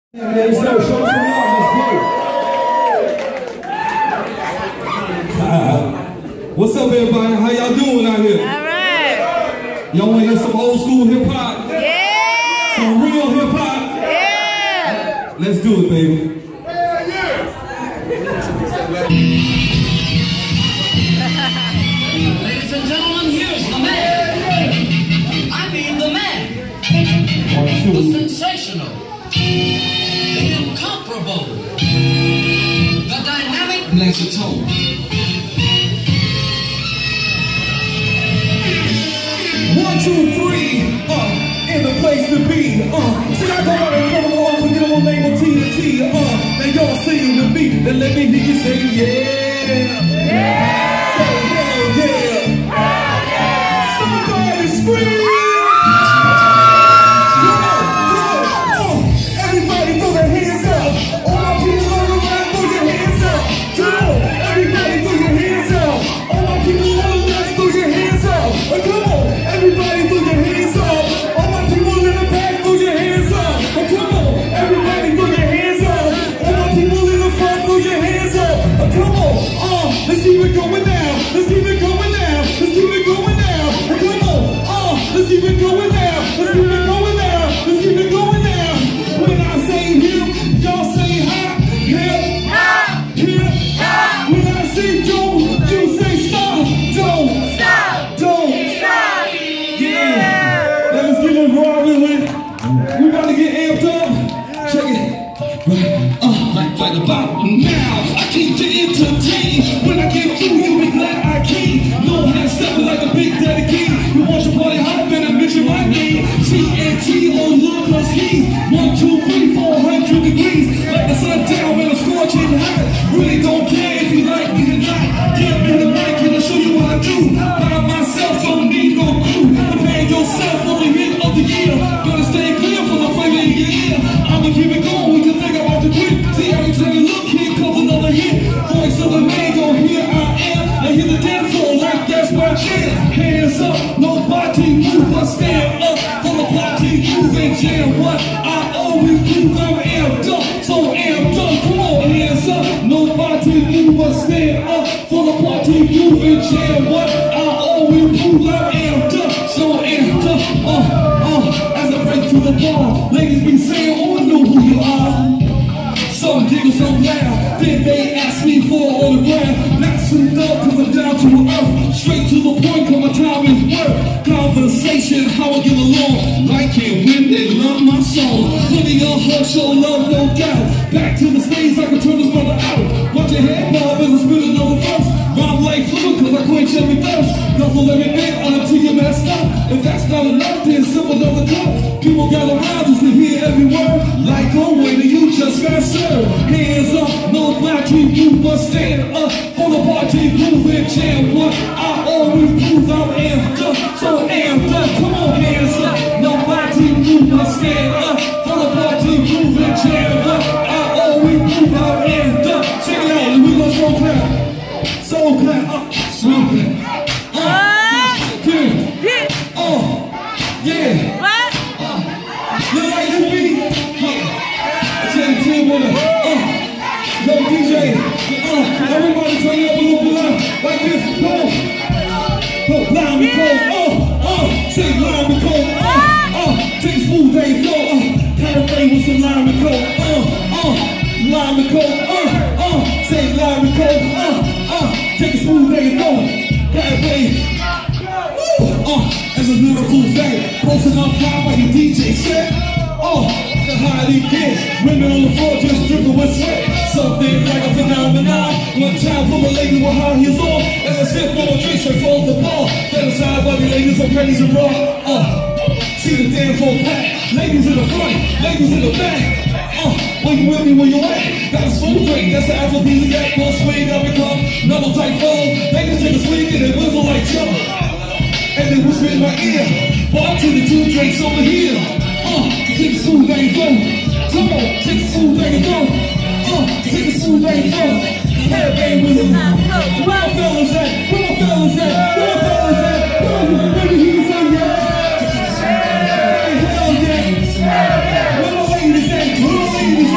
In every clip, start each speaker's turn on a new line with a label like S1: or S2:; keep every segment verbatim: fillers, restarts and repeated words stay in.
S1: Let's go, show some love, let's go. Uh, what's up, everybody? How y'all doing out here?
S2: All right.
S1: Y'all want to hear some old school hip hop?
S2: Yeah.
S1: Some real hip hop?
S2: Yeah.
S1: Let's do it, baby.
S3: Yeah, yeah.
S4: Ladies and gentlemen, here's the man. I mean the man.
S1: One, two.
S4: The sensational. The incomparable. The dynamic Nancy Tone.
S1: One, two, three, uh, in the place to be, uh. See, I go out and come along with your own name of T to T, uh. Now y'all sing with me, then let me hear you say, yeah. Yeah. Say, hell yeah. Hell yeah. Somebody scream. Come on, come on, uh. Everybody throw their hands up. All my people all around, throw your hands up. Come on, everybody throw your hands up. All my people all around, throw your hands up. Uh, come on. Everybody throw your hands up. All my people in the back, throw your hands up. Oh, come on. Everybody throw your hands up. All my people in the front, throw your hands up. Oh, come on. Uh, let's keep it going now. Let's keep it going now. Let's keep it going now. Oh, come on. Uh, let's keep it going now. Let's keep it going now. Let's keep it going now. When I say hip, y'all say hop. Hip, hop, hip, hop. When I say don't, you say stop. Don't, stop, don't. Yeah, let's get it rolling with it. We about to get amped up. Check it. Uh, like, like about now, I keep to entertain. When I get through, you'll be glad I came. No hand stepping like a big daddy king. You want your party hot, then I mention my name. T N T on look plus heat. One, two, three, four hundred degrees. Like the sun down when I'm scorching hot. Really don't care if you like me or not. Give me the mic and I'll show you what I do. By myself, don't need no crew. Prepare yourself for the hit of the year. Gotta stay clear from the flavor in your ear. I'ma keep it going, we can think about the quick. See, every time you look, here comes another hit. Voice of the man, go here I am. I hear the dance floor like that's my jam. Hands up, nobody move, but stand up. For the party, move and jam. What I always prove, I'm amped up, so amped up. Come on, hands up, nobody move, but stand up. For the party, move and jam. What I always prove, I'm amped up, so amped up. Uh, uh, as I break through the bar, ladies be saying, oh, I know who you are. Some giggle so loud, then they ask me for an autograph. Not soon up, cause I'm down to earth. Straight to the point, cause my time is worth. Conversation, how I get along. Like it when they love my song. Plenty of her show love, no doubt. Back to the stage, I can turn this mother out. Watch your head bob as I spit another verse. Rhyme like fluid, cause I quench every thirst. Guzzle every bit until you messed up. If that's not enough, then sip another cup. People gather around just to hear every word. Like a waiter, you just got served. Hands up, nobody move but stand up. For the party, move and jam. What I always prove, I'm amped up, so amped up. Come on, hands up, nobody move but stand up. For the party, move and jam. What I always prove, I'm amped up. Check it out, we go so clap, so clap, uh, so clap. Uh, yeah, uh, yeah.
S2: What?
S1: Uh, you like this beat? Yeah. Wanna, uh, yo, D J, uh, everybody turn it up a little bit loud, like this, come on, oh, line me cold, uh, uh, say line me cold, uh, uh, take a smooth day flow, uh, Caribbean with some line me cold, uh, uh, line me cold, uh, uh, say line me cold, uh, uh, take a smooth day flow, Caribbean, uh, as a lyrical vein, posting up high like a D J set, uh, how he get women on the floor just dripping with sweat. Something like a phenomenon. One time from a lady with high heels on. As I sip on a drink, straight from the bar. Fantasize by the ladies on pennies and raw. Uh, see the dance floor packed. Ladies in the front, ladies in the back. Uh, when you with me, where you at? Got a smooth drink, that's the aphrodisiac. One swing, I become another type flow. Ladies take a swing and they whistle like jump. And they whisper in my ear. Bar to the two drinks over here. Uh, take a smooth day flow. Come on, take a smooth day flow. Uh, take a smooth day flow. Hey, baby, where my fellas at? Where my fellas at? Where my fellas at? Where my fellas at? Let me hear you say yeah. Hell yeah. Where my ladies at? Where my ladies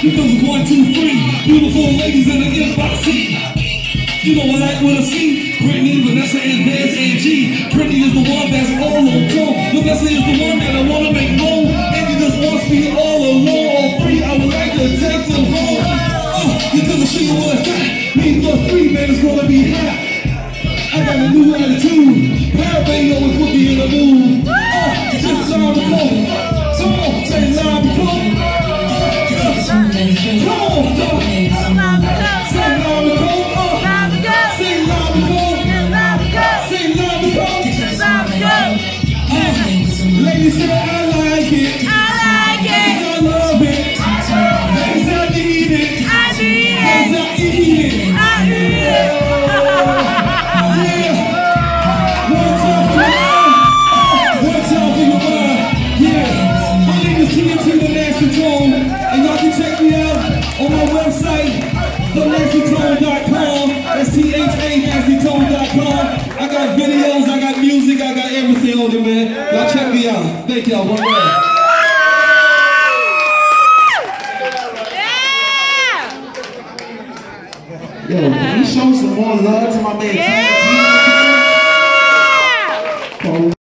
S1: Because it's one, two, three. Beautiful ladies in the embassy. You know I like what I see. Brittany, Vanessa, and Vance, and G. Brittany is the one that's all on go. Vanessa is the one that I wanna make known. And you just wants me all alone, all free. I would like to take them home. Uh, because I show you what I got. Me plus three, man, it's gonna be hot. I got a new attitude. Parabang always put me in the mood. Uh, just line the code. Come on, say line the code. Come on, come on. Say line the code. Ladies say I like it.
S2: I like it.
S1: I love it. Ladies I need it.
S2: I need it.
S1: Ladies I eat it.
S2: I need it.
S1: Yeah. One time for your mind. One time for your mind. Yeah. My name is T N T The Nasty Tone, and y'all can check me out on my website, the nasty tone dot com. That's T H A nasty tone dot com. I got videos, I got music, I got everything on it, man. Y'all check me out. Thank y'all. One more.
S2: Yeah.
S3: Yo, can we show some more love to my man?
S2: Yeah.
S3: T N T?